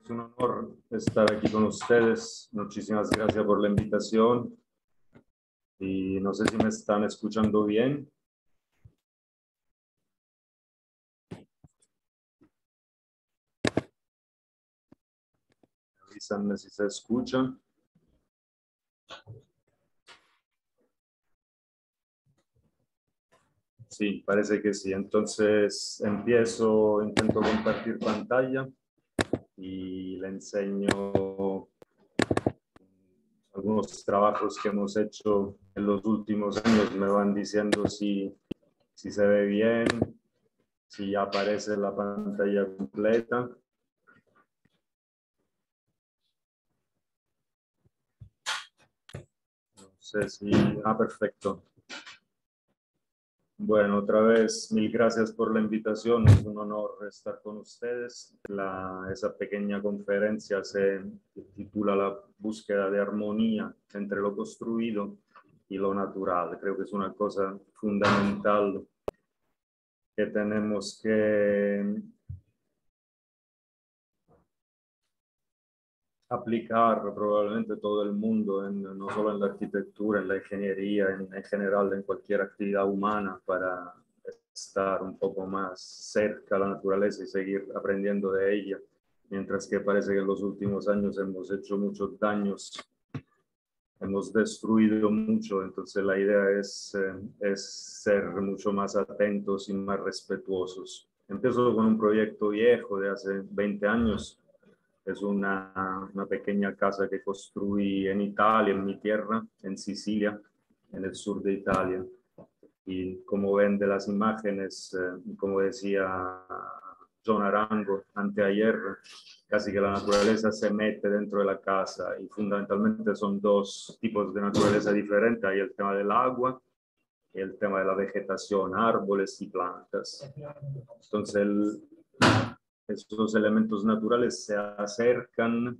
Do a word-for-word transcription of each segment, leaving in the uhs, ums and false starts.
Es un honor estar aquí con ustedes. Muchísimas gracias por la invitación. Y no sé si me están escuchando bien. Avísenme si se escuchan. Sí, parece que sí. Entonces empiezo, intento compartir pantalla y le enseño algunos trabajos que hemos hecho en los últimos años. Me van diciendo si, si se ve bien, si ya aparece la pantalla completa. No sé si... Ah, perfecto. Bueno, otra vez, mil gracias por la invitación. Es un honor estar con ustedes. La, esa pequeña conferencia se titula La búsqueda de armonía entre lo construido y lo natural. Creo que es una cosa fundamental que tenemos que aplicar probablemente todo el mundo, en, no solo en la arquitectura, en la ingeniería, en, en general, en cualquier actividad humana, para estar un poco más cerca a la naturaleza y seguir aprendiendo de ella, mientras que parece que en los últimos años hemos hecho muchos daños, hemos destruido mucho. Entonces la idea es, eh, es ser mucho más atentos y más respetuosos. Empiezo con un proyecto viejo de hace veinte años. Es una, una pequeña casa que construí en Italia, en mi tierra, en Sicilia, en el sur de Italia. Y como ven de las imágenes, eh, como decía John Arango anteayer, casi que la naturaleza se mete dentro de la casa, y fundamentalmente son dos tipos de naturaleza diferentes. Hay el tema del agua y el tema de la vegetación, árboles y plantas. Entonces, el, estos elementos naturales se acercan.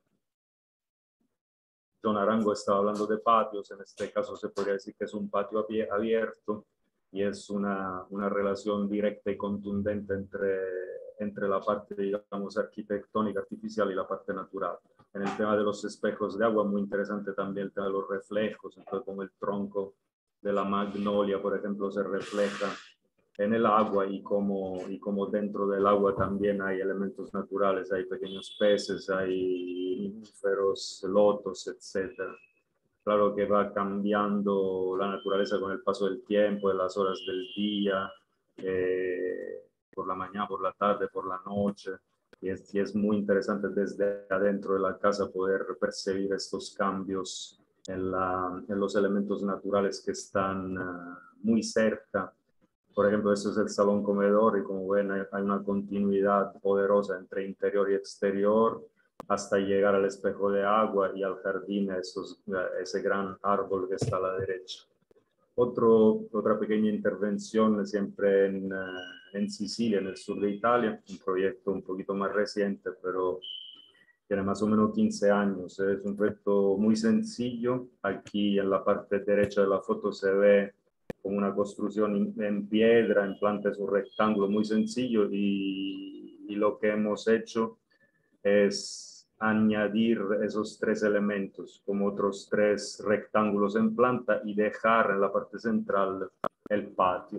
John Arango estaba hablando de patios. En este caso se podría decir que es un patio abierto, y es una, una relación directa y contundente entre, entre la parte, digamos, arquitectónica, artificial, y la parte natural. En el tema de los espejos de agua, muy interesante también el tema de los reflejos. Entonces, como el tronco de la magnolia, por ejemplo, se refleja en el agua, y como, y como dentro del agua también hay elementos naturales, hay pequeños peces, hay mamíferos, lotos, etcétera. Claro que va cambiando la naturaleza con el paso del tiempo, de las horas del día, eh, por la mañana, por la tarde, por la noche. Y es, y es muy interesante desde adentro de la casa poder percibir estos cambios en, la, en los elementos naturales que están uh, muy cerca. Por ejemplo, este es el salón comedor, y como ven hay una continuidad poderosa entre interior y exterior, hasta llegar al espejo de agua y al jardín, esos, ese gran árbol que está a la derecha. Otro, otra pequeña intervención siempre en, en Sicilia, en el sur de Italia, un proyecto un poquito más reciente, pero tiene más o menos quince años. Es un proyecto muy sencillo. Aquí en la parte derecha de la foto se ve como una construcción en piedra, en planta, es un rectángulo muy sencillo, y, y lo que hemos hecho es añadir esos tres elementos como otros tres rectángulos en planta y dejar en la parte central el patio.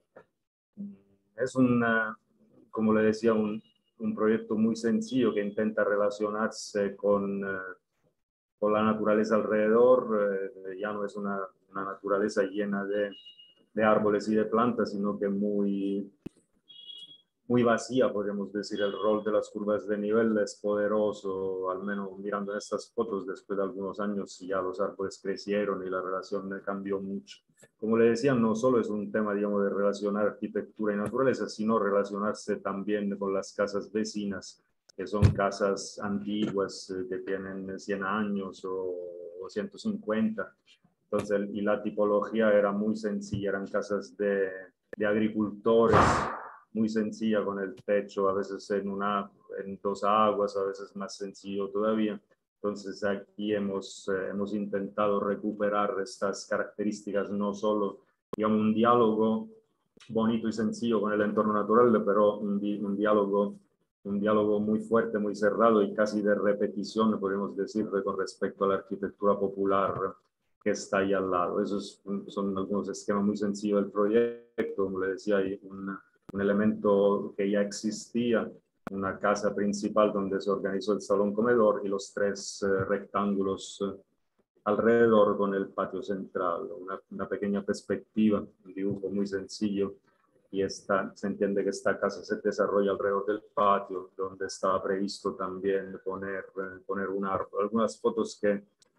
Es una, como le decía, un, un proyecto muy sencillo que intenta relacionarse con, eh, con la naturaleza alrededor. Eh, ya no es una, una naturaleza llena de, de árboles y de plantas, sino que muy, muy vacía, podríamos decir. El rol de las curvas de nivel es poderoso, al menos mirando en estas fotos después de algunos años, y ya los árboles crecieron y la relación cambió mucho. Como le decía, no solo es un tema, digamos, de relacionar arquitectura y naturaleza, sino relacionarse también con las casas vecinas, que son casas antiguas, eh, que tienen cien años o, o ciento cincuenta. Entonces, y la tipología era muy sencilla, eran casas de, de agricultores, muy sencilla, con el techo a veces en, una, en dos aguas, a veces más sencillo todavía. Entonces aquí hemos, eh, hemos intentado recuperar estas características, no solo, digamos, un diálogo bonito y sencillo con el entorno natural, pero un, di un diálogo un diálogo muy fuerte, muy cerrado y casi de repetición, podemos decir, con respecto a la arquitectura popular que está ahí al lado. Esos son algunos esquemas muy sencillos del proyecto. Como le decía, hay un, un elemento que ya existía, una casa principal donde se organizó el salón comedor y los tres eh, rectángulos eh, alrededor con el patio central, una, una pequeña perspectiva, un dibujo muy sencillo. Y esta, se entiende que esta casa se desarrolla alrededor del patio, donde estaba previsto también poner, eh, poner un árbol. Algunas fotos que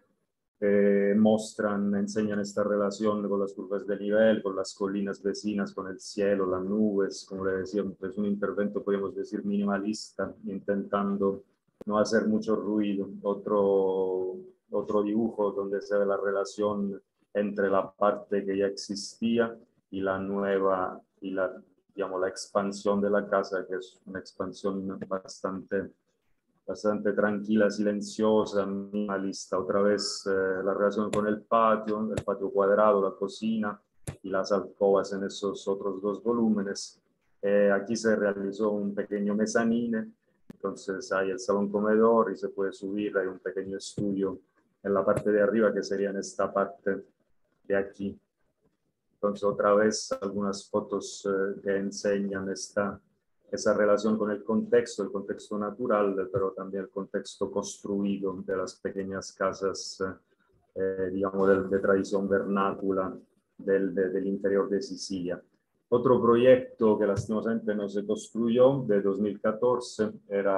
eh, muestran, enseñan esta relación con las curvas de nivel, con las colinas vecinas, con el cielo, las nubes, como le decía, es un intervento, podemos decir, minimalista, intentando no hacer mucho ruido. Otro, otro dibujo donde se ve la relación entre la parte que ya existía y la nueva, y la, digamos, la expansión de la casa, que es una expansión bastante, bastante tranquila, silenciosa, minimalista. Otra vez eh, la relación con el patio, el patio cuadrado, la cocina y las alcobas en esos otros dos volúmenes. Eh, aquí se realizó un pequeño mezanine, entonces hay el salón comedor y se puede subir, hay un pequeño estudio en la parte de arriba que sería en esta parte de aquí. Entonces, otra vez, algunas fotos eh, que enseñan esta, esa relación con el contexto, el contexto natural, pero también el contexto construido de las pequeñas casas, eh, digamos, de, de tradición vernácula del, de, del interior de Sicilia. Otro proyecto que lastimosamente no se construyó, de dos mil catorce,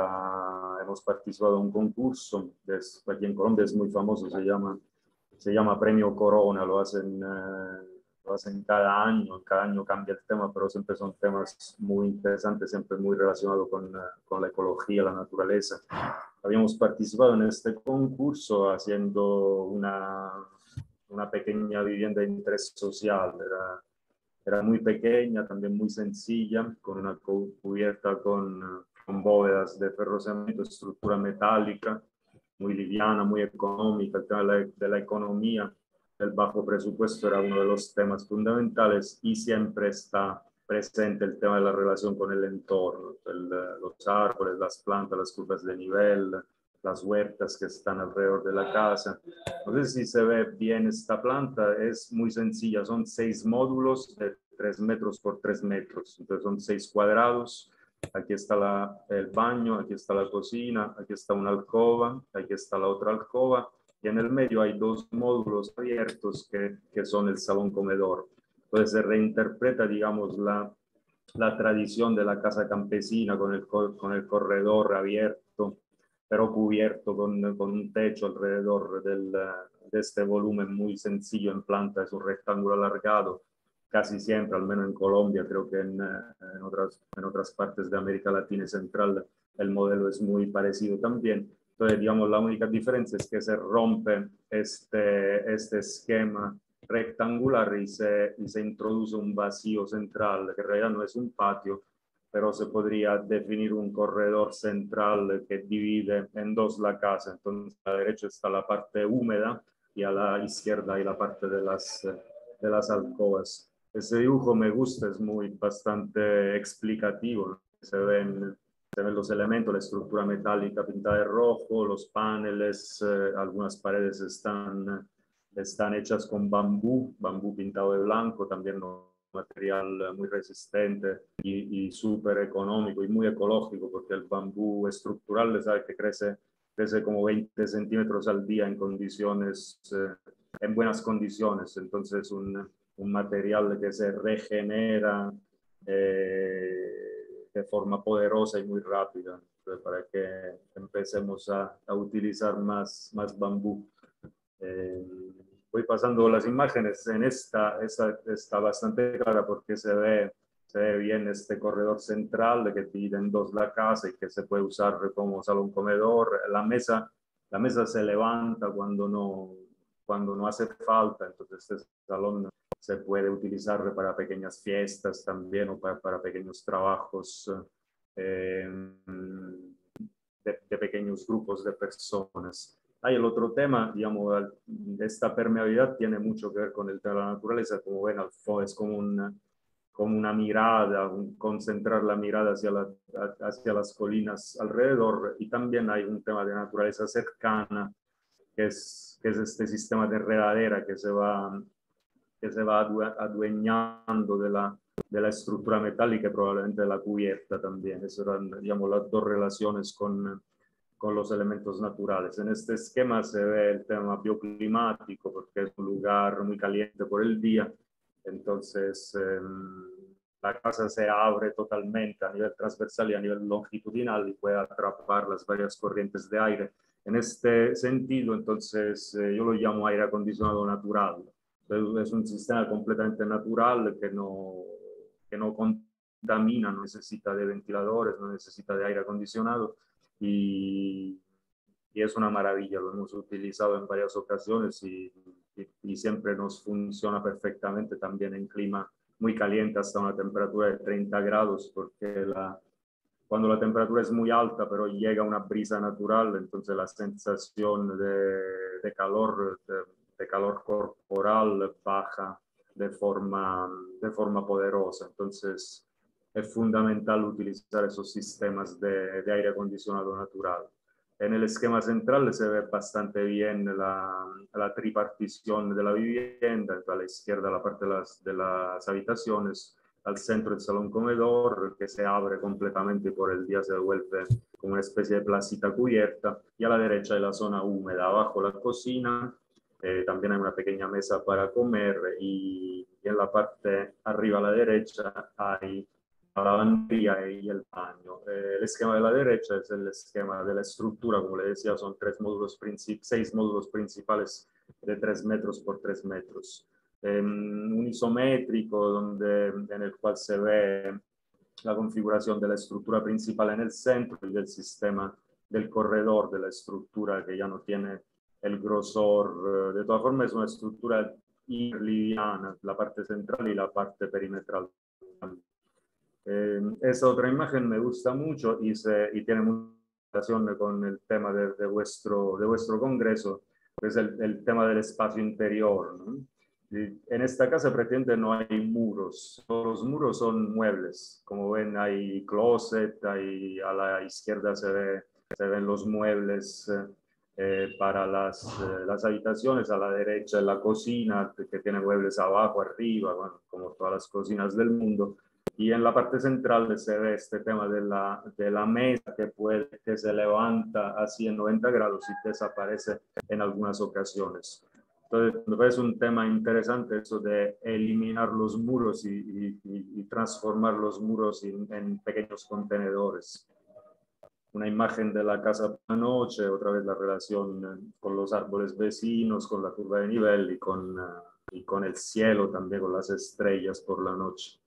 era, hemos participado en un concurso, es, aquí en Colombia es muy famoso, se llama, se llama Premio Corona, lo hacen... Eh, lo hacen cada año, cada año cambia el tema, pero siempre son temas muy interesantes, siempre muy relacionados con, con la ecología, la naturaleza. Habíamos participado en este concurso haciendo una, una pequeña vivienda de interés social. Era, era muy pequeña, también muy sencilla, con una cubierta con, con bóvedas de ferrocemento, estructura metálica, muy liviana, muy económica. El tema de la, de la economía, el bajo presupuesto era uno de los temas fundamentales y siempre está presente el tema de la relación con el entorno, el, los árboles, las plantas, las curvas de nivel, las huertas que están alrededor de la casa. No sé si se ve bien esta planta, es muy sencilla, son seis módulos de tres metros por tres metros, entonces son seis cuadrados. Aquí está la, el baño, aquí está la cocina, aquí está una alcoba, aquí está la otra alcoba y en el medio hay dos módulos abiertos que, que son el salón comedor. Entonces se reinterpreta, digamos, la, la tradición de la casa campesina con el, con el corredor abierto, pero cubierto con, con un techo alrededor del, de este volumen muy sencillo en planta, es un rectángulo alargado. Casi siempre, al menos en Colombia, creo que en, en, otras, en otras partes de América Latina y Central, el modelo es muy parecido también. Entonces, digamos, la única diferencia es que se rompe este, este esquema rectangular y se, y se introduce un vacío central, que en realidad no es un patio, pero se podría definir un corredor central que divide en dos la casa. Entonces, a la derecha está la parte húmeda y a la izquierda hay la parte de las, de las alcobas. Ese dibujo me gusta, es muy bastante explicativo, ¿no? Se ven, se ven los elementos, la estructura metálica pintada de rojo, los paneles, eh, algunas paredes están, están hechas con bambú, bambú pintado de blanco, también un material muy resistente y, y súper económico y muy ecológico, porque el bambú estructural, ¿sabe? Que crece, crece como veinte centímetros al día en condiciones, eh, en buenas condiciones, entonces un un material que se regenera eh, de forma poderosa y muy rápida. Entonces, para que empecemos a, a utilizar más, más bambú. Eh, voy pasando las imágenes. En esta, esta está bastante clara porque se ve, se ve bien este corredor central que divide en dos la casa y que se puede usar como salón comedor. La mesa, la mesa se levanta cuando no, cuando no hace falta, entonces este salón se puede utilizar para pequeñas fiestas también o para, para pequeños trabajos eh, de, de pequeños grupos de personas. Hay el otro tema, digamos, esta permeabilidad tiene mucho que ver con el tema de la naturaleza, como ven, es como un, con una mirada, un, concentrar la mirada hacia, la, hacia las colinas alrededor, y también hay un tema de naturaleza cercana, que es, que es este sistema de enredadera que se va, que se va adueñando de la, de la estructura metálica y probablemente de la cubierta también. Esas eran, digamos, las dos relaciones con, con los elementos naturales. En este esquema se ve el tema bioclimático, porque es un lugar muy caliente por el día. Entonces, eh, la casa se abre totalmente a nivel transversal y a nivel longitudinal y puede atrapar las varias corrientes de aire. En este sentido, entonces, eh, yo lo llamo aire acondicionado natural. Entonces, es un sistema completamente natural que no, que no contamina, no necesita de ventiladores, no necesita de aire acondicionado y, y es una maravilla. Lo hemos utilizado en varias ocasiones y Y, y siempre nos funciona perfectamente también en clima muy caliente, hasta una temperatura de treinta grados, porque la, cuando la temperatura es muy alta, pero llega una brisa natural, entonces la sensación de, de calor, de, de calor corporal baja de forma, de forma poderosa. Entonces es fundamental utilizar esos sistemas de, de aire acondicionado natural. En el esquema central se ve bastante bien la, la tripartición de la vivienda. A la izquierda la parte de las, de las habitaciones, al centro el salón comedor, que se abre completamente y por el día se vuelve como una especie de placita cubierta, y a la derecha hay la zona húmeda, abajo la cocina, eh, también hay una pequeña mesa para comer, y, y en la parte arriba a la derecha hay la lavandería y el baño. Eh, el esquema de la derecha es el esquema de la estructura, como le decía, son tres módulos seis módulos principales de tres metros por tres metros. Eh, un isométrico donde, en el cual se ve la configuración de la estructura principal en el centro y del sistema del corredor de la estructura, que ya no tiene el grosor. De todas formas, es una estructura liviana, la parte central y la parte perimetral. Eh, esa otra imagen me gusta mucho y, se, y tiene mucha relación con el tema de, de, vuestro, de vuestro congreso, que es el, el tema del espacio interior, ¿no? Y en esta casa pretende no hay muros, todos los muros son muebles. Como ven, hay closet, hay, a la izquierda se, ve, se ven los muebles eh, para las, eh, las habitaciones, a la derecha la cocina, que tiene muebles abajo, arriba, bueno, como todas las cocinas del mundo. Y en la parte central se ve este tema de la, de la mesa que, puede, que se levanta así en noventa grados y desaparece en algunas ocasiones. Entonces, me parece un tema interesante eso de eliminar los muros y, y, y transformar los muros en, en pequeños contenedores. Una imagen de la casa por la noche, otra vez la relación con los árboles vecinos, con la curva de nivel y con, y con el cielo también, con las estrellas por la noche.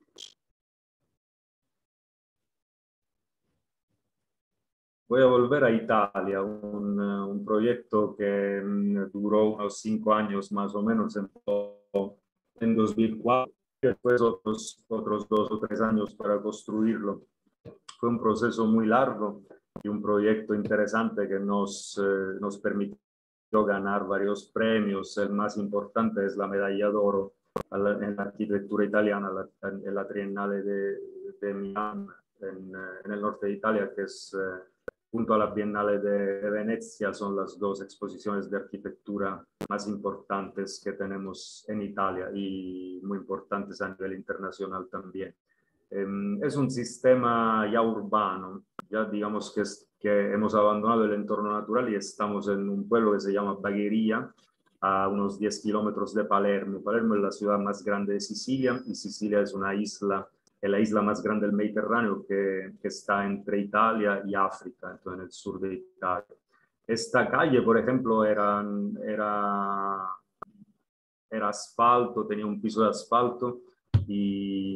Voy a volver a Italia, un, un proyecto que um, duró unos cinco años más o menos, empezó en dos mil cuatro, y después otros, otros dos o tres años para construirlo. Fue un proceso muy largo y un proyecto interesante que nos, eh, nos permitió ganar varios premios. El más importante es la medalla d'oro en la arquitectura italiana, en la Triennale de, de Milán, en, en el norte de Italia, que es... Eh, junto a la Biennale de Venecia, son las dos exposiciones de arquitectura más importantes que tenemos en Italia y muy importantes a nivel internacional también. Eh, es un sistema ya urbano, ya digamos que, es, que hemos abandonado el entorno natural y estamos en un pueblo que se llama Bagheria, a unos diez kilómetros de Palermo. Palermo es la ciudad más grande de Sicilia y Sicilia es una isla, es la isla más grande del Mediterráneo que, que está entre Italia y África, entonces en el sur de Italia. Esta calle, por ejemplo, era, era, era asfalto, tenía un piso de asfalto y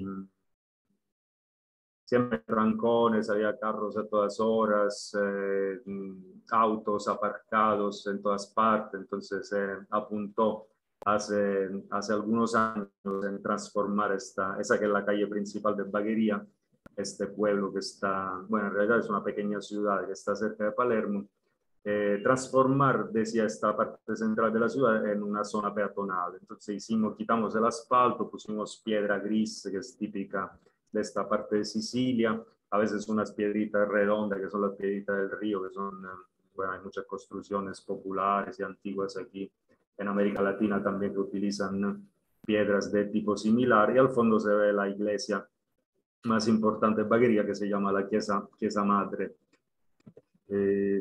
siempre trancones, había carros a todas horas, eh, autos aparcados en todas partes, entonces se eh, apuntó hace, hace algunos años en transformar esta, esa que es la calle principal de Bagheria, este pueblo que está, bueno, en realidad es una pequeña ciudad que está cerca de Palermo, eh, transformar, decía, esta parte central de la ciudad en una zona peatonal. Entonces hicimos, quitamos el asfalto, pusimos piedra gris, que es típica de esta parte de Sicilia, a veces unas piedritas redondas, que son las piedritas del río, que son, bueno, hay muchas construcciones populares y antiguas aquí en América Latina también que utilizan piedras de tipo similar, y al fondo se ve la iglesia más importante de Bagheria, que se llama la Chiesa, Chiesa Madre. Eh,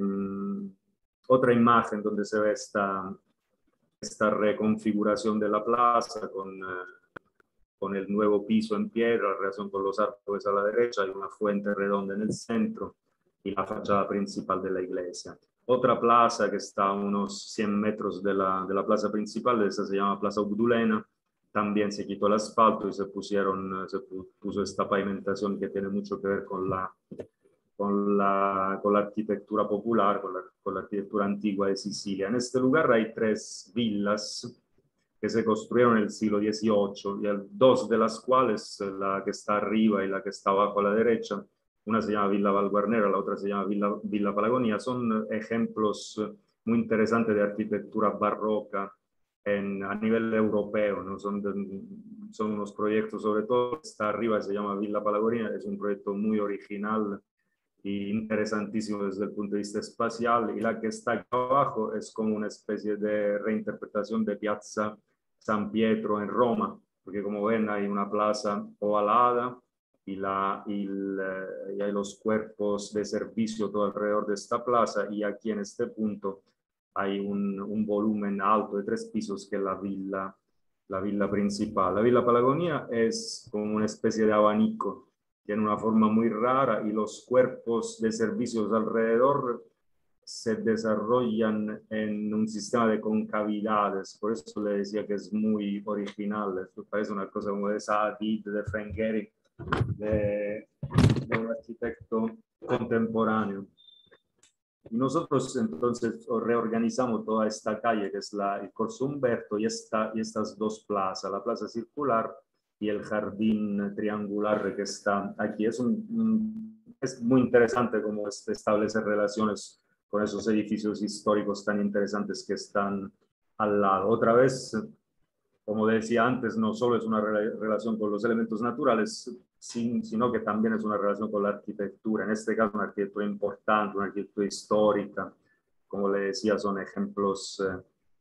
otra imagen donde se ve esta, esta reconfiguración de la plaza con, eh, con el nuevo piso en piedra, la relación con los árboles a la derecha, hay una fuente redonda en el centro y la fachada principal de la iglesia. Otra plaza que está a unos cien metros de la, de la plaza principal, esa se llama Plaza Obdulena. También se quitó el asfalto y se pusieron, se puso esta pavimentación que tiene mucho que ver con la, con la, con la arquitectura popular, con la, con la arquitectura antigua de Sicilia. En este lugar hay tres villas que se construyeron en el siglo dieciocho, y dos de las cuales, la que está arriba y la que está abajo a la derecha, una se llama Villa Valguarnera, la otra se llama Villa, Villa Palagonia, son ejemplos muy interesantes de arquitectura barroca en, a nivel europeo, ¿no? Son, de, son unos proyectos, sobre todo está arriba, se llama Villa Palagonia, es un proyecto muy original y interesantísimo desde el punto de vista espacial, y la que está aquí abajo es como una especie de reinterpretación de Piazza San Pietro en Roma, porque como ven hay una plaza ovalada y, la, y, el, y hay los cuerpos de servicio todo alrededor de esta plaza, y aquí en este punto hay un, un volumen alto de tres pisos que es la villa, la villa principal. La Villa Palagonia es como una especie de abanico, tiene una forma muy rara, y los cuerpos de servicios alrededor se desarrollan en un sistema de concavidades. Por eso le decía que es muy original. Esto parece una cosa como de Saadi, de Frank Gehry, de, de un arquitecto contemporáneo. Y nosotros entonces reorganizamos toda esta calle, que es la, el Corso Umberto, y, esta, y estas dos plazas, la plaza circular y el jardín triangular que está aquí. Es, un, es muy interesante cómo establece relaciones con esos edificios históricos tan interesantes que están al lado. Otra vez, como decía antes, no solo es una re relación con los elementos naturales, sin, sino que también es una relación con la arquitectura. En este caso, una arquitectura importante, una arquitectura histórica. Como le decía, son ejemplos eh,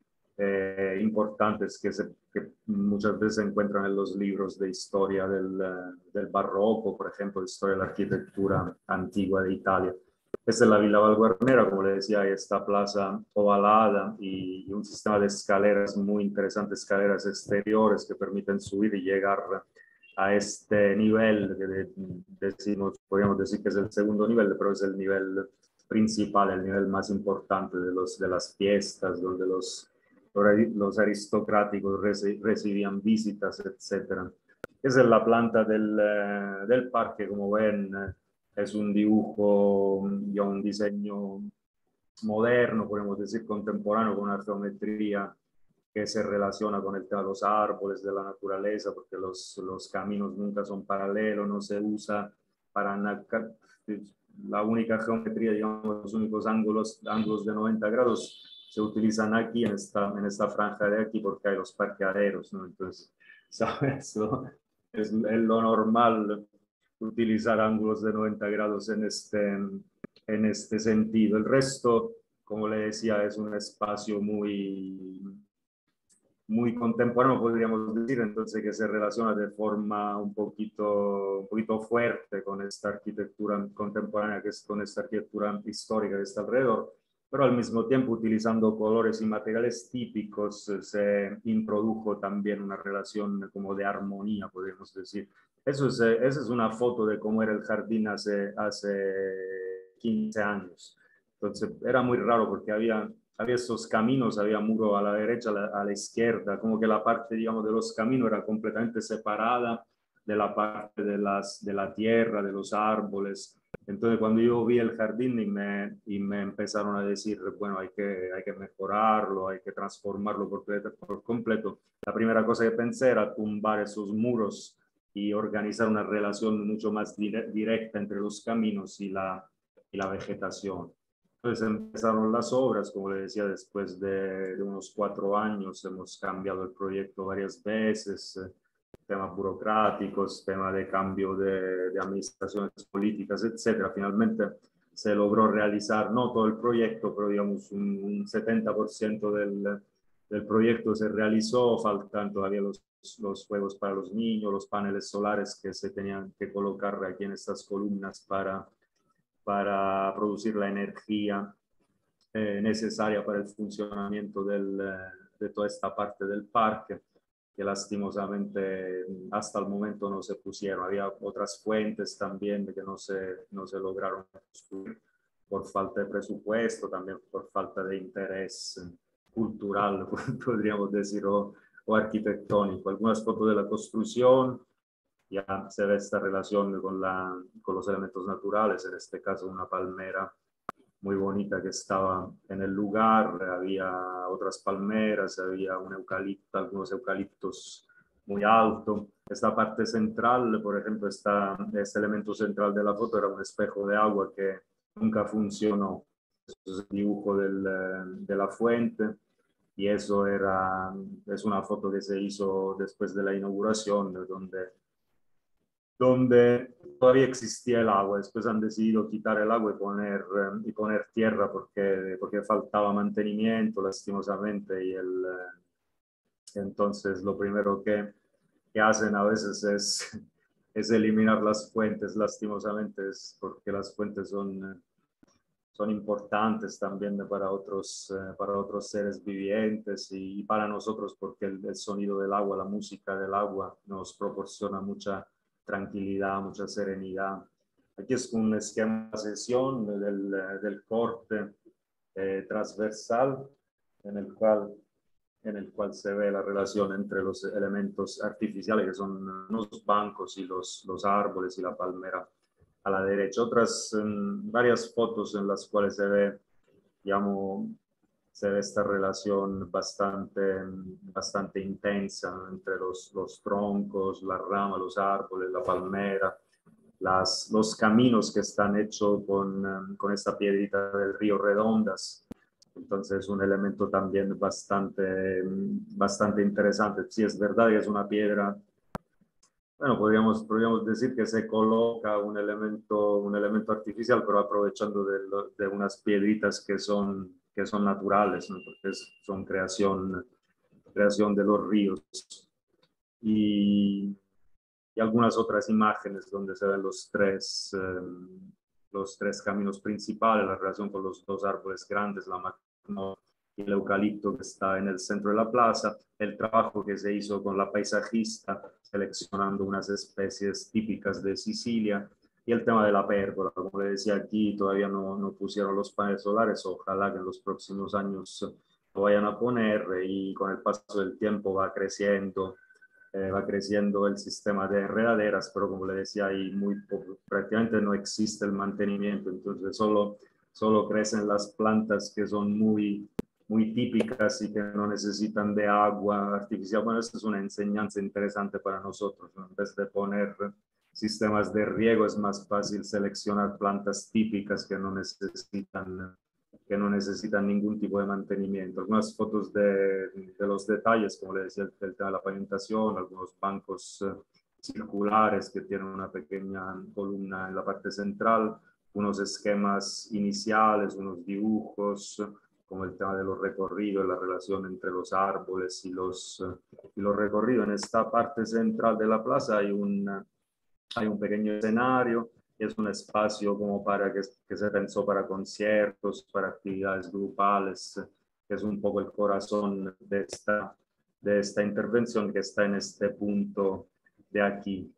eh, importantes que, se, que muchas veces se encuentran en los libros de historia del, del barroco, por ejemplo, de historia de la arquitectura antigua de Italia. Esta es la Villa Valguarnera, como le decía, hay esta plaza ovalada y, y un sistema de escaleras muy interesantes, escaleras exteriores que permiten subir y llegar a este nivel que de, decimos, podríamos decir que es el segundo nivel, pero es el nivel principal, el nivel más importante de, los, de las fiestas, donde los, los aristocráticos recibían visitas, etcétera. Esa es la planta del, del parque, como ven, es un dibujo y un diseño moderno, podemos decir contemporáneo, con una geometría que se relaciona con el tema de los árboles, de la naturaleza, porque los, los caminos nunca son paralelos, no se usa para la única geometría, digamos, los únicos ángulos, ángulos de noventa grados se utilizan aquí en esta, en esta franja de aquí porque hay los parqueaderos, ¿no? Entonces, ¿sabes? ¿No? Es, es lo normal utilizar ángulos de noventa grados en este, en este sentido. El resto, como le decía, es un espacio muy, muy contemporáneo, podríamos decir, entonces que se relaciona de forma un poquito, un poquito fuerte con esta arquitectura contemporánea, que es con esta arquitectura histórica que está alrededor, pero al mismo tiempo utilizando colores y materiales típicos, se introdujo también una relación como de armonía, podríamos decir. Eso es, esa es una foto de cómo era el jardín hace, hace quince años. Entonces era muy raro porque había, había estos caminos, había muro a la derecha, a la, a la izquierda, como que la parte, digamos, de los caminos era completamente separada de la parte de, las, de la tierra, de los árboles. Entonces cuando yo vi el jardín y me, y me empezaron a decir, bueno, hay que, hay que mejorarlo, hay que transformarlo por, por completo, la primera cosa que pensé era tumbar esos muros y organizar una relación mucho más dire directa entre los caminos y la, y la vegetación. Entonces empezaron las obras, como le decía, después de, de unos cuatro años hemos cambiado el proyecto varias veces, eh, temas burocráticos, tema de cambio de, de administraciones políticas, etcétera. Finalmente se logró realizar, no todo el proyecto, pero digamos un, un setenta por ciento del, del proyecto se realizó, faltan todavía los, los juegos para los niños, los paneles solares que se tenían que colocar aquí en estas columnas para para producir la energía eh, necesaria para el funcionamiento del, de toda esta parte del parque, que lastimosamente hasta el momento no se pusieron. Había otras fuentes también que no se, no se lograron construir por falta de presupuesto, también por falta de interés cultural, podríamos decir, o, o arquitectónico. Algunas fotos de la construcción, ya se ve esta relación con, la, con los elementos naturales, en este caso una palmera muy bonita que estaba en el lugar, había otras palmeras, había un eucalipto, algunos eucaliptos muy alto. Esta parte central, por ejemplo, esta, este elemento central de la foto era un espejo de agua que nunca funcionó. Eso es el dibujo del, de la fuente y eso era, es una foto que se hizo después de la inauguración, donde donde todavía existía el agua. Después han decidido quitar el agua y poner, eh, y poner tierra porque, porque faltaba mantenimiento, lastimosamente. Y el, eh, entonces lo primero que, que hacen a veces es, es eliminar las fuentes, lastimosamente, es porque las fuentes son, son importantes también para otros, eh, para otros seres vivientes y, y para nosotros porque el, el sonido del agua, la música del agua nos proporciona mucha tranquilidad, mucha serenidad. Aquí es un esquema de sesión del, del corte eh, transversal en el, cual, en el cual se ve la relación entre los elementos artificiales que son los bancos y los, los árboles y la palmera a la derecha. Otras um, varias fotos en las cuales se ve, digamos, se ve esta relación bastante, bastante intensa entre los, los troncos, las ramas, los árboles, la palmera, las, los caminos que están hechos con, con esta piedrita del río Redondas. Entonces es un elemento también bastante, bastante interesante. Sí, es verdad que es una piedra, bueno, podríamos, podríamos decir que se coloca un elemento, un elemento artificial, pero aprovechando de, lo, de unas piedritas que son, que son naturales, ¿no? Porque son creación, creación de los ríos. Y, y algunas otras imágenes donde se ven los tres, eh, los tres caminos principales, la relación con los dos árboles grandes, la magnolia y el eucalipto que está en el centro de la plaza, el trabajo que se hizo con la paisajista, seleccionando unas especies típicas de Sicilia, y el tema de la pérgola. Como le decía, aquí todavía no, no pusieron los paneles solares, ojalá que en los próximos años lo vayan a poner y con el paso del tiempo va creciendo. Eh, va creciendo el sistema de enredaderas, pero como le decía, ahí muy poco, prácticamente no existe el mantenimiento, entonces solo, solo crecen las plantas que son muy, muy típicas y que no necesitan de agua artificial. Bueno, esto es una enseñanza interesante para nosotros, ¿no? En vez de poner sistemas de riego, es más fácil seleccionar plantas típicas que no necesitan que no necesitan ningún tipo de mantenimiento. Algunas fotos de, de los detalles, como le decía, el, el tema de la pavimentación, algunos bancos eh, circulares que tienen una pequeña columna en la parte central, unos esquemas iniciales, unos dibujos, como el tema de los recorridos, la relación entre los árboles y los, y los recorridos. En esta parte central de la plaza hay un, hay un pequeño escenario, es un espacio como para que, que se pensó para conciertos, para actividades grupales, que es un poco el corazón de esta, de esta intervención que está en este punto de aquí.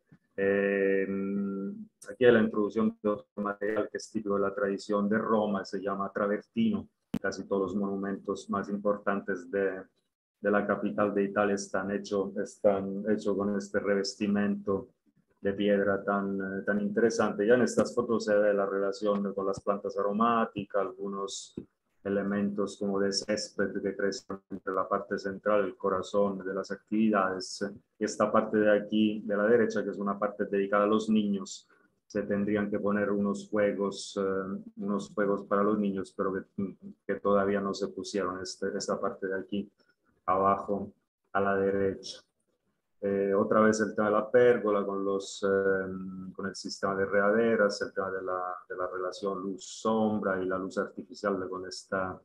Eh, aquí hay la introducción de otro material que es típico de la tradición de Roma, se llama travertino. Casi todos los monumentos más importantes de, de la capital de Italia están hechos están hecho con este revestimiento de piedra tan, tan interesante. Ya en estas fotos se ve la relación con las plantas aromáticas, algunos elementos como de césped que crecen entre la parte central, el corazón de las actividades, y esta parte de aquí, de la derecha, que es una parte dedicada a los niños, se tendrían que poner unos juegos, eh, unos juegos para los niños, pero que, que todavía no se pusieron, este, esta parte de aquí abajo a la derecha. Eh, otra vez el tema de la pérgola con, los, eh, con el sistema de regaderas, el tema de la, de la relación luz-sombra y la luz artificial de, con, esta,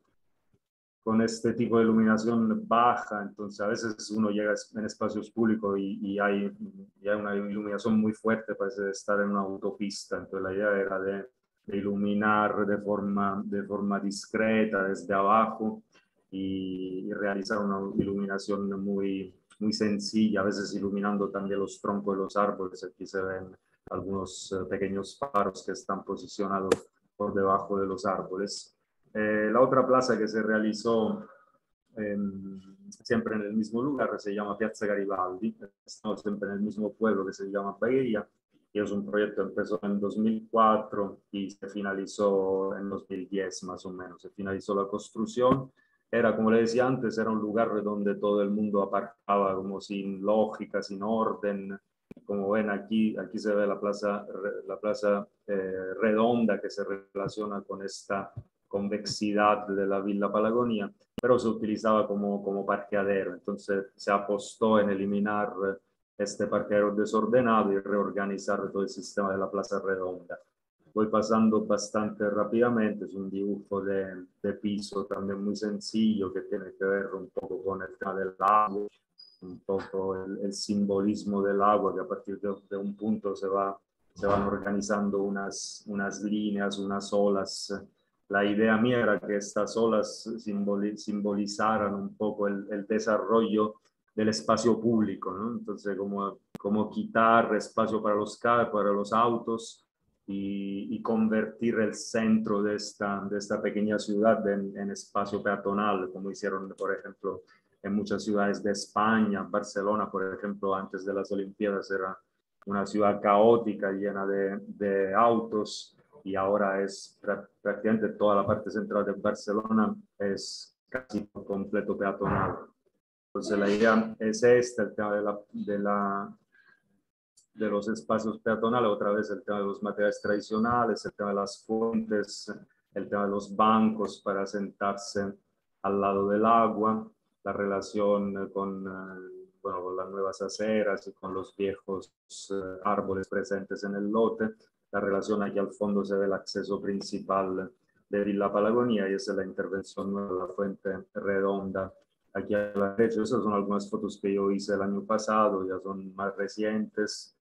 con este tipo de iluminación baja. Entonces a veces uno llega en espacios públicos y, y, hay, y hay una iluminación muy fuerte, parece estar en una autopista. Entonces la idea era de, de iluminar de forma, de forma discreta desde abajo y, y realizar una iluminación muy muy sencilla, a veces iluminando también los troncos de los árboles. Aquí se ven algunos uh, pequeños faros que están posicionados por debajo de los árboles. Eh, la otra plaza que se realizó eh, siempre en el mismo lugar se llama Piazza Garibaldi. Estamos siempre en el mismo pueblo que se llama Bahía, y es un proyecto que empezó en dos mil cuatro y se finalizó en dos mil diez más o menos. Se finalizó la construcción. Era, como le decía antes, era un lugar donde todo el mundo aparcaba como sin lógica, sin orden. Como ven aquí, aquí se ve la plaza, la plaza eh, redonda que se relaciona con esta convexidad de la Villa Palagonia, pero se utilizaba como, como parqueadero. Entonces se apostó en eliminar este parqueadero desordenado y reorganizar todo el sistema de la plaza redonda. Voy pasando bastante rápidamente, es un dibujo de, de piso también muy sencillo que tiene que ver un poco con el tema del agua, un poco el, el simbolismo del agua, que a partir de, de un punto se, va, se van organizando unas, unas líneas, unas olas. La idea mía era que estas olas simbolizaran un poco el, el desarrollo del espacio público, ¿no? Entonces, como, como quitar espacio para los carros, para los autos, Y, y convertir el centro de esta, de esta pequeña ciudad en, en espacio peatonal, como hicieron, por ejemplo, en muchas ciudades de España. Barcelona, por ejemplo, antes de las Olimpiadas era una ciudad caótica, llena de, de autos, y ahora es prácticamente toda la parte central de Barcelona es casi por completo peatonal. Entonces la idea es esta, el tema de la, de la de los espacios peatonales, otra vez el tema de los materiales tradicionales, el tema de las fuentes, el tema de los bancos para sentarse al lado del agua, la relación con, bueno, con las nuevas aceras y con los viejos árboles presentes en el lote. La relación, aquí al fondo se ve el acceso principal de Villa Palagonia y esa es la intervención nueva de la fuente redonda. Aquí a la derecha, esas son algunas fotos que yo hice el año pasado, ya son más recientes.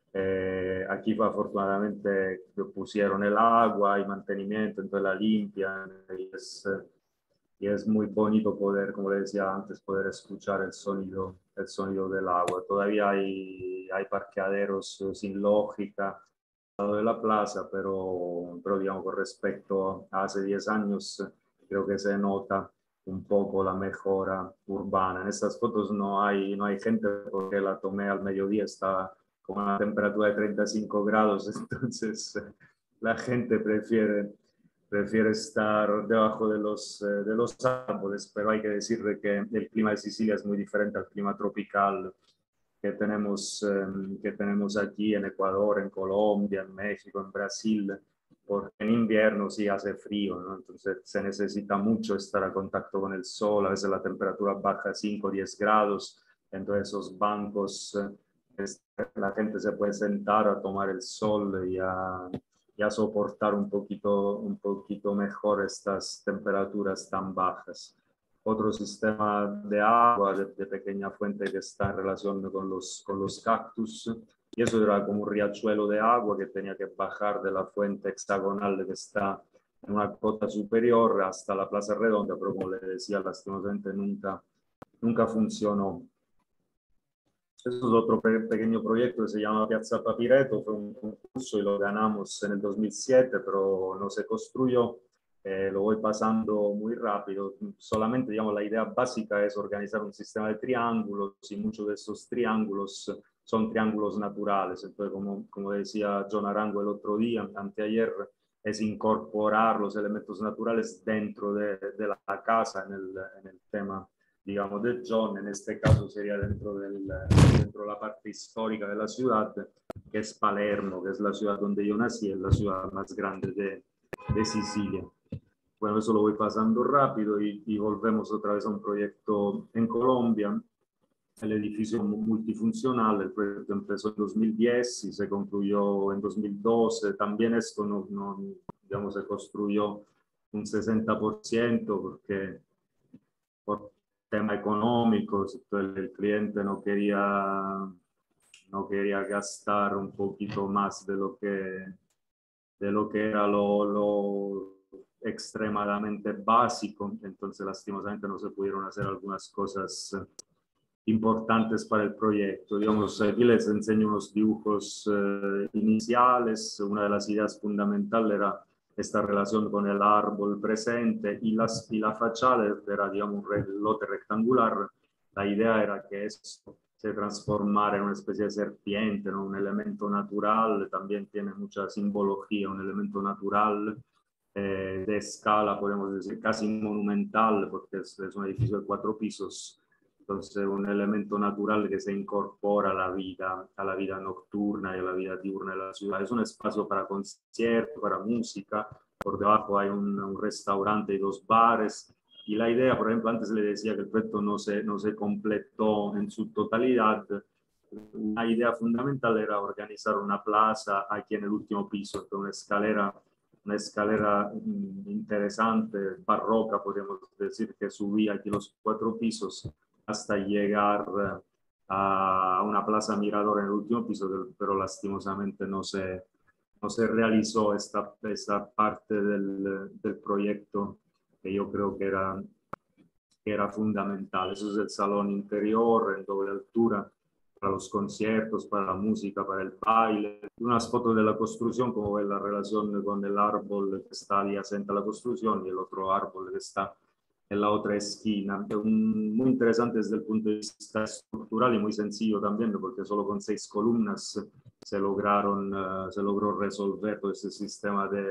Eh, aquí afortunadamente pusieron el agua y mantenimiento, entonces la limpian y es, y es muy bonito poder, como le decía antes, poder escuchar el sonido, el sonido del agua. Todavía hay, hay parqueaderos sin lógica al lado de la plaza, pero, pero digamos con respecto a hace diez años creo que se nota un poco la mejora urbana. En estas fotos no hay, no hay gente porque la tomé al mediodía, está con una temperatura de treinta y cinco grados, entonces la gente prefiere, prefiere estar debajo de los, de los árboles, pero hay que decirle que el clima de Sicilia es muy diferente al clima tropical que tenemos, eh, que tenemos aquí en Ecuador, en Colombia, en México, en Brasil, porque en invierno sí hace frío, ¿no? Entonces se necesita mucho estar a contacto con el sol, a veces la temperatura baja cinco o diez grados, entonces esos bancos, eh, la gente se puede sentar a tomar el sol y a, y a soportar un poquito, un poquito mejor estas temperaturas tan bajas. Otro sistema de agua, de, de pequeña fuente que está en relación con los, con los cactus, y eso era como un riachuelo de agua que tenía que bajar de la fuente hexagonal que está en una cota superior hasta la Plaza Redonda, pero como le decía, lastimosamente nunca, nunca funcionó. Eso es otro pe pequeño proyecto que se llama Piazza Papireto, fue un concurso y lo ganamos en el dos mil siete, pero no se construyó. Eh, lo voy pasando muy rápido. Solamente, digamos, la idea básica es organizar un sistema de triángulos y muchos de esos triángulos son triángulos naturales. Entonces, como, como decía John Arango el otro día, anteayer, es incorporar los elementos naturales dentro de, de la casa en el, en el tema digamos, de John. En este caso sería dentro, del, dentro de la parte histórica de la ciudad, que es Palermo, que es la ciudad donde yo nací, es la ciudad más grande de, de Sicilia. Bueno, eso lo voy pasando rápido y, y volvemos otra vez a un proyecto en Colombia, el edificio multifuncional. El proyecto empezó en dos mil diez y se concluyó en dos mil doce. También esto no, no digamos, se construyó un sesenta por ciento porque por tema económico, el, el cliente no quería, no quería gastar un poquito más de lo que, de lo que era lo, lo extremadamente básico. Entonces, lastimosamente, no se pudieron hacer algunas cosas importantes para el proyecto. Digamos, aquí les enseño unos dibujos eh, iniciales. Una de las ideas fundamentales era esta relación con el árbol presente y, las, y la fachada era, digamos, un lote rectangular. La idea era que eso se transformara en una especie de serpiente, ¿no? Un elemento natural, también tiene mucha simbología, un elemento natural eh, de escala, podemos decir, casi monumental, porque es, es un edificio de cuatro pisos. Entonces, un elemento natural que se incorpora a la vida, a la vida nocturna y a la vida diurna de la ciudad. Es un espacio para conciertos, para música. Por debajo hay un, un restaurante y dos bares. Y la idea, por ejemplo, antes le decía que el proyecto no se, no se completó en su totalidad. Una idea fundamental era organizar una plaza aquí en el último piso, con una escalera, una escalera interesante, barroca, podríamos decir, que subía aquí los cuatro pisos hasta llegar a una plaza mirador en el último piso, pero lastimosamente no se, no se realizó esta, esta parte del, del proyecto que yo creo que era, que era fundamental. Eso es el salón interior en doble altura para los conciertos, para la música, para el baile. Unas fotos de la construcción, como ven la relación con el árbol que está adyacente a la construcción y el otro árbol que está en la otra esquina. Un, muy interesante desde el punto de vista estructural y muy sencillo también, porque solo con seis columnas se, lograron, uh, se logró resolver todo ese sistema de,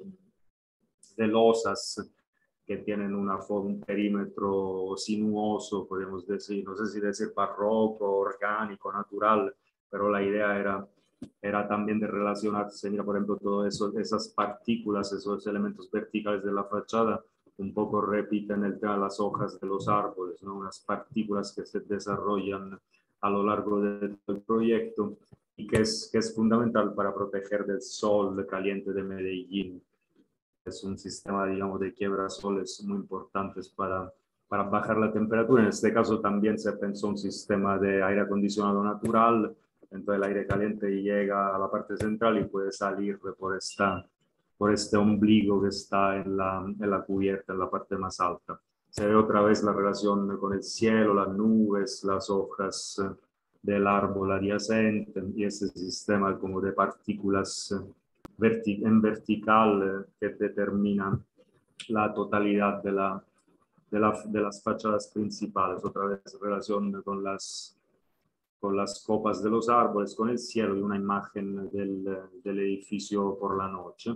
de losas que tienen una forma, un perímetro sinuoso, podemos decir, no sé si decir barroco, orgánico, natural, pero la idea era, era también de relacionarse, mira, por ejemplo, todas esas partículas, esos elementos verticales de la fachada, un poco repiten el tema de las hojas de los árboles, ¿no? Unas partículas que se desarrollan a lo largo del proyecto y que es, que es fundamental para proteger del sol caliente de Medellín. Es un sistema, digamos, de quiebrasoles muy importantes para, para bajar la temperatura. En este caso también se pensó un sistema de aire acondicionado natural, entonces el aire caliente llega a la parte central y puede salir por, esta, por este ombligo que está en la, en la cubierta, en la parte más alta. Se ve otra vez la relación con el cielo, las nubes, las hojas del árbol adyacente y ese sistema como de partículas verti en vertical que determina la totalidad de, la, de, la, de las fachadas principales. Otra vez relación con las, con las copas de los árboles, con el cielo y una imagen del, del edificio por la noche.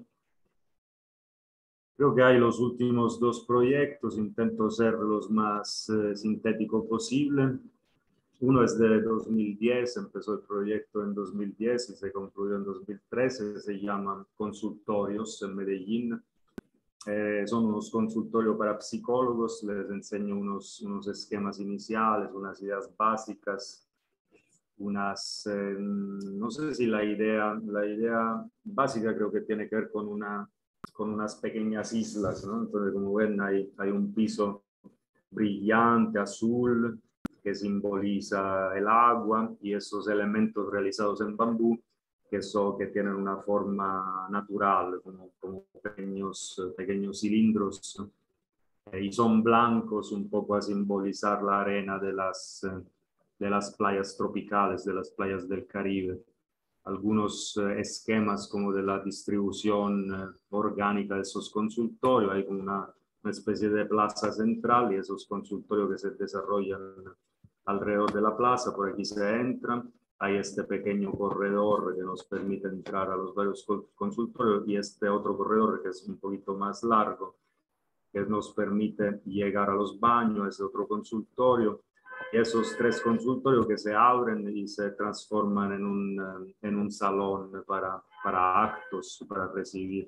Creo que hay los últimos dos proyectos, intento ser los más eh, sintético posible. Uno es de dos mil diez, empezó el proyecto en dos mil diez y se concluyó en dos mil trece, se llaman consultorios en Medellín. Eh, son unos consultorios para psicólogos, les enseño unos, unos esquemas iniciales, unas ideas básicas, unas, eh, no sé si la idea, la idea básica creo que tiene que ver con, una, con unas pequeñas islas, ¿no? Entonces, como ven, hay, hay un piso brillante, azul, que simboliza el agua y esos elementos realizados en bambú que, son, que tienen una forma natural, como, como pequeños, pequeños cilindros, eh, y son blancos un poco a simbolizar la arena de las, de las playas tropicales, de las playas del Caribe. Algunos eh, esquemas como de la distribución eh, orgánica de esos consultorios, hay como una, una especie de plaza central y esos consultorios que se desarrollan alrededor de la plaza. Por aquí se entra, hay este pequeño corredor que nos permite entrar a los varios consultorios y este otro corredor que es un poquito más largo que nos permite llegar a los baños, es otro consultorio. Y esos tres consultorios que se abren y se transforman en un, en un salón para, para actos, para recibir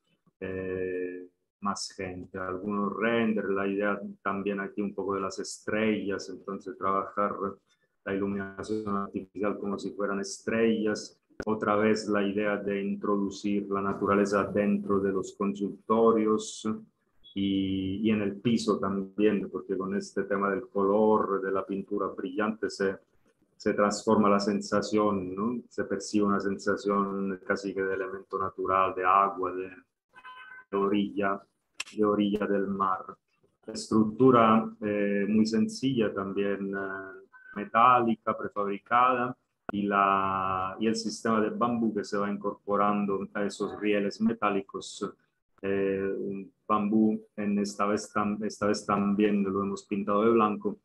eh, más gente. Algunos render, la idea también aquí un poco de las estrellas, entonces trabajar la iluminación artificial como si fueran estrellas. Otra vez la idea de introducir la naturaleza dentro de los consultorios y, y en el piso también, porque con este tema del color, de la pintura brillante, se, se transforma la sensación, ¿no? Se percibe una sensación casi que de elemento natural, de agua, de, de orilla, de orilla del mar. Estructura eh, muy sencilla también, eh, metálica, prefabricada, y, la, y el sistema de bambú que se va incorporando a esos rieles metálicos. Eh, un bambú, en esta, vez tam, esta vez también lo hemos pintado de blanco,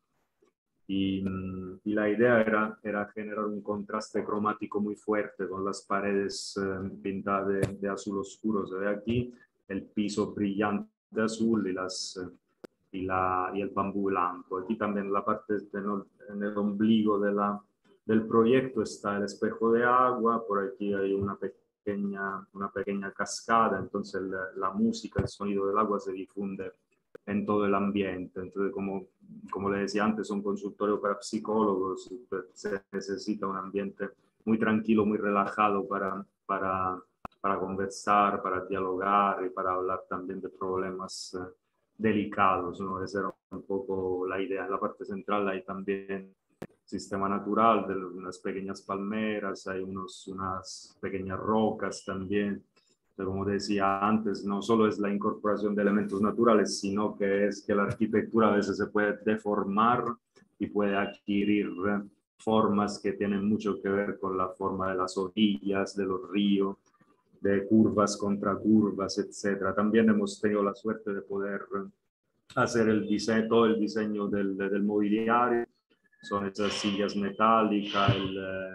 y, y la idea era, era generar un contraste cromático muy fuerte con las paredes eh, pintadas de, de azul oscuro. Se ve aquí el piso brillante de azul y las... Eh, y, la, y el bambú blanco. Aquí también la parte de, en el ombligo de la, del proyecto está el espejo de agua, por aquí hay una pequeña, una pequeña cascada, entonces la, la música, el sonido del agua se difunde en todo el ambiente. Entonces, como, como le decía antes, un consultorio para psicólogos, se necesita un ambiente muy tranquilo, muy relajado para, para, para conversar, para dialogar y para hablar también de problemas eh, delicados, ¿no? Esa era un poco la idea. En la parte central hay también sistema natural de unas pequeñas palmeras, hay unos, unas pequeñas rocas también. Pero como decía antes, no solo es la incorporación de elementos naturales, sino que es que la arquitectura a veces se puede deformar y puede adquirir formas que tienen mucho que ver con la forma de las orillas, de los ríos, de curvas contra curvas, etcétera. También hemos tenido la suerte de poder hacer el diseño, todo el diseño del, del mobiliario. Son esas sillas metálicas, el,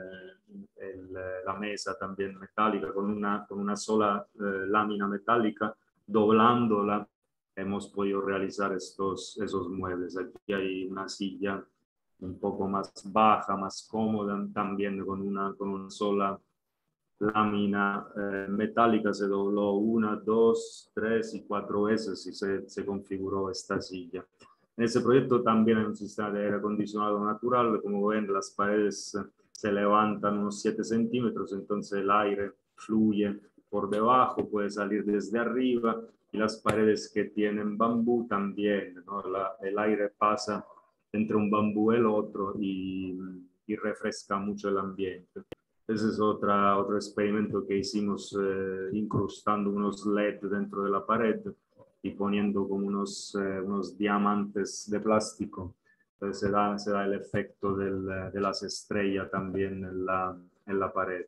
el, la mesa también metálica, con una, con una sola eh, lámina metálica, doblándola, hemos podido realizar estos, esos muebles. Aquí hay una silla un poco más baja, más cómoda, también con una, con una sola lámina eh, metálica. Se dobló una, dos, tres y cuatro veces y se, se configuró esta silla. En ese proyecto también hay un sistema de aire acondicionado natural. Como ven, las paredes se levantan unos siete centímetros, entonces el aire fluye por debajo, puede salir desde arriba, y las paredes que tienen bambú también, ¿no? La, el aire pasa entre un bambú y el otro y, y refresca mucho el ambiente. Ese es otra, otro experimento que hicimos, eh, incrustando unos L E D dentro de la pared y poniendo como unos, eh, unos diamantes de plástico. Entonces se da, se da el efecto del, de las estrellas también en la, en la pared.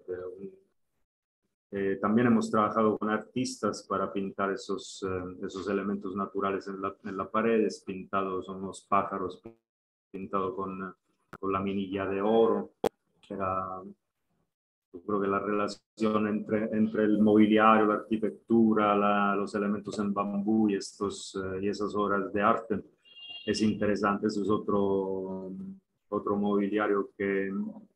Eh, también hemos trabajado con artistas para pintar esos, eh, esos elementos naturales en la, en la pared, pintados, son unos pájaros pintados con, con la minilla de oro. Era, yo creo que la relación entre, entre el mobiliario, la arquitectura, la, los elementos en bambú y, estos, eh, y esas obras de arte es interesante. Eso es otro, otro mobiliario que,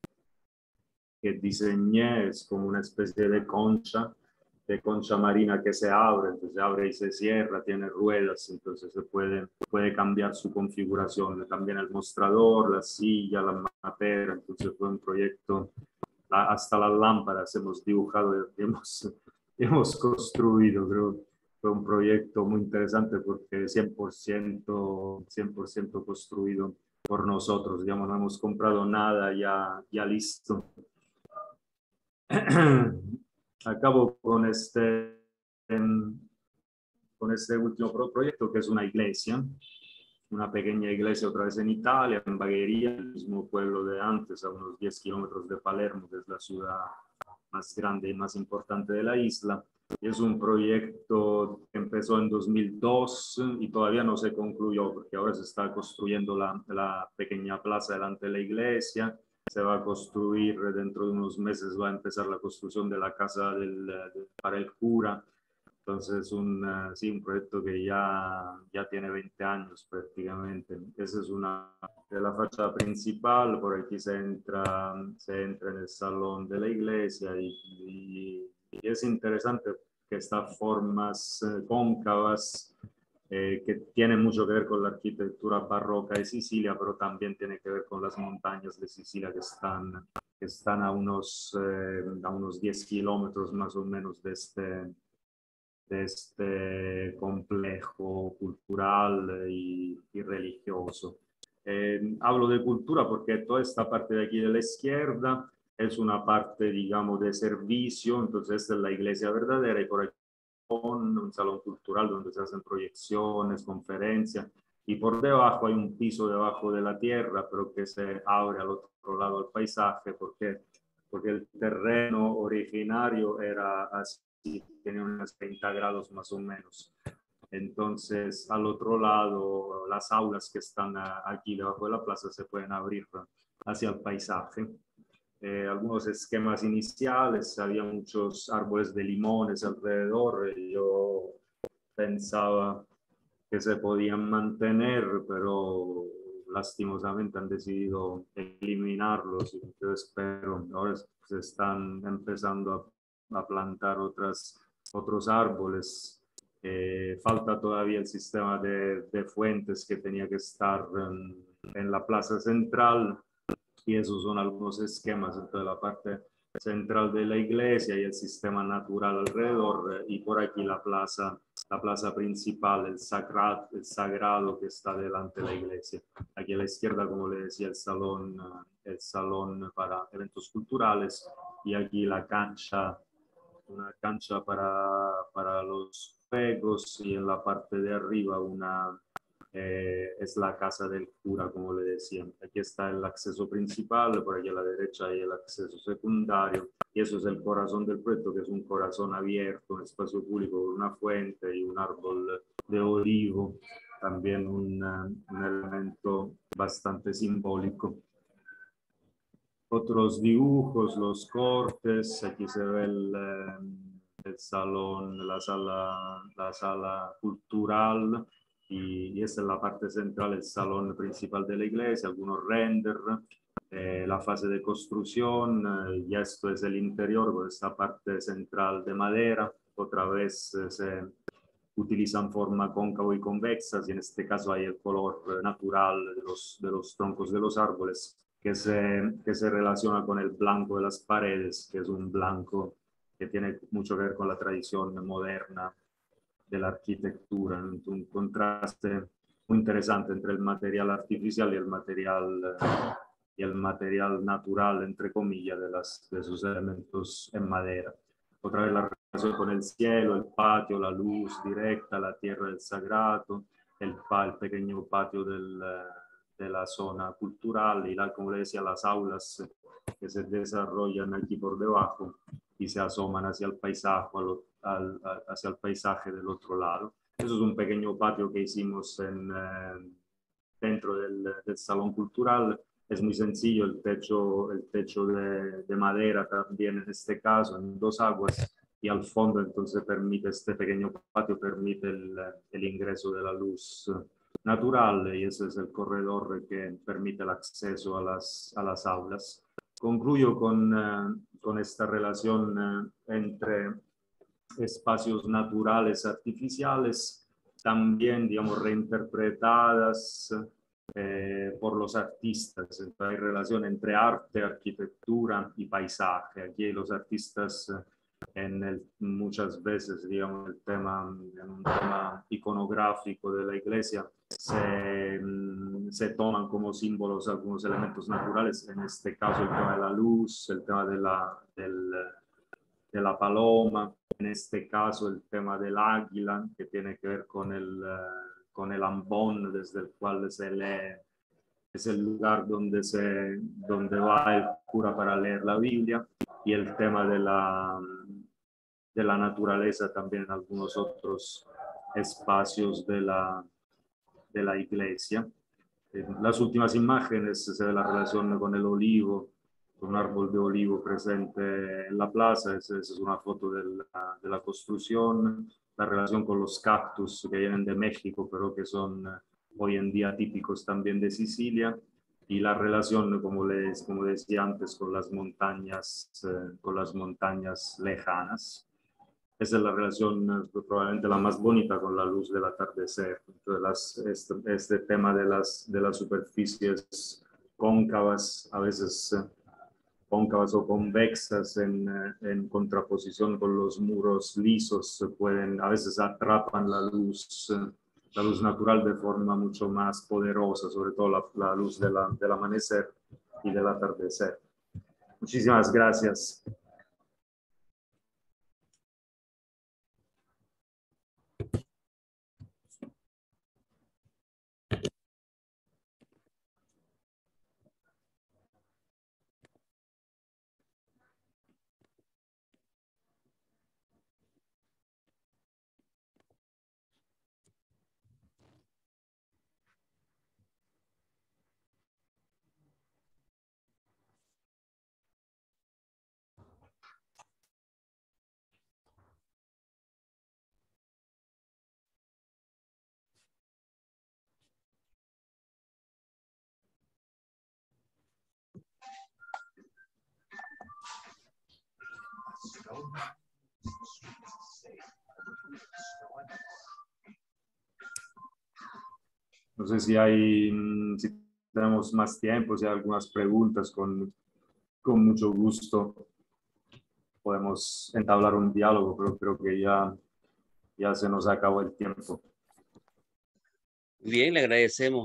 que diseñé, es como una especie de concha, de concha marina que se abre, entonces se abre y se cierra, tiene ruedas, entonces se puede, puede cambiar su configuración, también el mostrador, la silla, la matera. Entonces fue un proyecto, hasta las lámparas hemos dibujado, hemos, hemos construido, creo. Fue un proyecto muy interesante porque cien por ciento, cien por ciento construido por nosotros, digamos, no hemos comprado nada ya, ya listo. Acabo con este, con este último proyecto, que es una iglesia, una pequeña iglesia otra vez en Italia, en Bagheria, el mismo pueblo de antes, a unos diez kilómetros de Palermo, que es la ciudad más grande y más importante de la isla. Y es un proyecto que empezó en dos mil dos y todavía no se concluyó, porque ahora se está construyendo la, la pequeña plaza delante de la iglesia. Se va a construir, dentro de unos meses va a empezar la construcción de la casa del, de, para el cura. Entonces, un, uh, sí, un proyecto que ya, ya tiene veinte años prácticamente. Esa es una de la fachada principal, por aquí se entra, se entra en el salón de la iglesia y, y, y es interesante que estas formas eh, cóncavas eh, que tienen mucho que ver con la arquitectura barroca de Sicilia, pero también tiene que ver con las montañas de Sicilia que están, que están a, unos, eh, a unos diez kilómetros más o menos de este, de este complejo cultural y, y religioso. Eh, hablo de cultura porque toda esta parte de aquí de la izquierda es una parte, digamos, de servicio, entonces esta es la iglesia verdadera y por aquí un salón cultural donde se hacen proyecciones, conferencias, y por debajo hay un piso debajo de la tierra, pero que se abre al otro lado del paisaje, porque, porque el terreno originario era así, tenía unos treinta grados más o menos. Entonces, al otro lado, las aulas que están aquí debajo de la plaza se pueden abrir hacia el paisaje. Eh, algunos esquemas iniciales, había muchos árboles de limones alrededor, y yo pensaba que se podían mantener, pero lastimosamente han decidido eliminarlos, y yo espero, ahora se están empezando a, a plantar otras, otros árboles. Eh, falta todavía el sistema de, de fuentes que tenía que estar en, en la plaza central, y esos son algunos esquemas entre la parte central de la iglesia y el sistema natural alrededor, y por aquí la plaza, la plaza principal, el sagrado, el sagrado que está delante de la iglesia. Aquí a la izquierda, como le decía, el salón, el salón para eventos culturales, y aquí la cancha, una cancha para, para los juegos, y en la parte de arriba una eh, es la casa del cura, como le decían. Aquí está el acceso principal, por aquí a la derecha hay el acceso secundario, y eso es el corazón del proyecto, que es un corazón abierto, un espacio público con una fuente y un árbol de olivo, también un, un elemento bastante simbólico. Otros dibujos, los cortes, aquí se ve el, el salón, la sala, la sala cultural, y, y esta es la parte central, el salón principal de la iglesia, algunos render, eh, la fase de construcción, eh, y esto es el interior con esta parte central de madera, otra vez eh, se utilizan forma cóncava y convexa, y en este caso hay el color natural de los, de los troncos de los árboles, que se, que se relaciona con el blanco de las paredes, que es un blanco que tiene mucho que ver con la tradición moderna de la arquitectura, un contraste muy interesante entre el material artificial y el material, y el material natural, entre comillas, de, las, de esos elementos en madera. Otra vez la relación con el cielo, el patio, la luz directa, la tierra del sagrado, el, el pequeño patio del, de la zona cultural, y la, como le decía, las aulas que se desarrollan aquí por debajo y se asoman hacia el paisaje, al, al, hacia el paisaje del otro lado. Eso es un pequeño patio que hicimos en, eh, dentro del, del salón cultural. Es muy sencillo, el techo, el techo de, de madera también en este caso, en dos aguas, y al fondo entonces permite, este pequeño patio permite el, el ingreso de la luz natural, y ese es el corredor que permite el acceso a las, a las aulas. Concluyo con, uh, con esta relación uh, entre espacios naturales artificiales, también, digamos, reinterpretadas eh, por los artistas. Entonces, hay relación entre arte, arquitectura y paisaje. Aquí los artistas, en el, muchas veces, digamos, el tema, en un tema iconográfico de la iglesia, se, se toman como símbolos algunos elementos naturales, en este caso el tema de la luz, el tema de la, del, de la paloma, en este caso el tema del águila, que tiene que ver con el, uh, con el ambón desde el cual se lee, es el lugar donde, se, donde va el cura para leer la Biblia, y el tema de la, de la naturaleza también en algunos otros espacios de la, de la iglesia. En las últimas imágenes se ve la relación con el olivo, con un árbol de olivo presente en la plaza. Esa es una foto de la, de la construcción. la relación con los cactus que vienen de México, pero que son hoy en día típicos también de Sicilia, y la relación, como les como decía antes, con las montañas, eh, con las montañas lejanas. Esa es la relación eh, probablemente la más bonita con la luz del atardecer. Entonces, las, este, este tema de las, de las superficies cóncavas, a veces eh, cóncavas o convexas en, eh, en contraposición con los muros lisos, se pueden, a veces atrapan la luz, eh, la luz natural de forma mucho más poderosa, sobre todo la, la luz de la, del amanecer y del atardecer. Muchísimas gracias. No sé si hay, si tenemos más tiempo, si hay algunas preguntas, con, con mucho gusto podemos entablar un diálogo, pero creo que ya, ya se nos acabó el tiempo. Bien, le agradecemos